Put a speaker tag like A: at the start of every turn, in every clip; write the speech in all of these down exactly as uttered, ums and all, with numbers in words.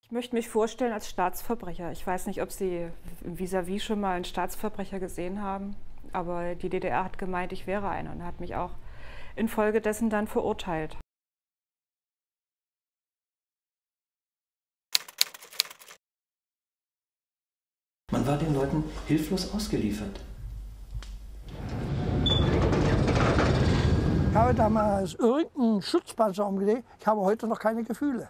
A: Ich möchte mich vorstellen als Staatsverbrecher. Ich weiß nicht, ob Sie im Vis-à-vis schon mal einen Staatsverbrecher gesehen haben, aber die D D R hat gemeint, ich wäre einer und hat mich auch infolgedessen dann verurteilt.
B: Man war den Leuten hilflos ausgeliefert.
C: Ich habe damals irgendeinen Schutzpanzer umgelegt. Ich habe heute noch keine Gefühle.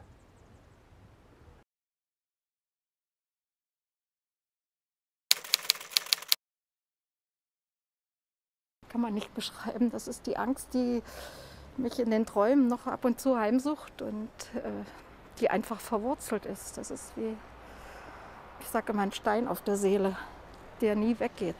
D: Kann man nicht beschreiben. Das ist die Angst, die mich in den Träumen noch ab und zu heimsucht und äh, die einfach verwurzelt ist. Das ist wie, ich sage immer, ein Stein auf der Seele, der nie weggeht.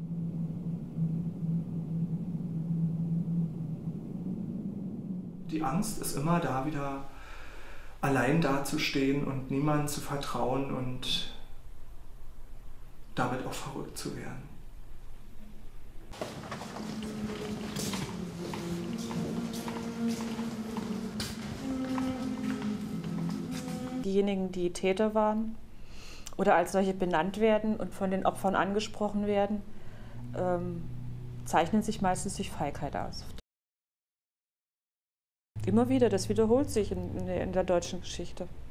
E: Die Angst ist immer da, wieder allein dazustehen und niemandem zu vertrauen und damit auch verrückt zu werden.
A: Diejenigen, die Täter waren oder als solche benannt werden und von den Opfern angesprochen werden, ähm, zeichnen sich meistens durch Feigheit aus. Immer wieder, das wiederholt sich in, in der, in der deutschen Geschichte.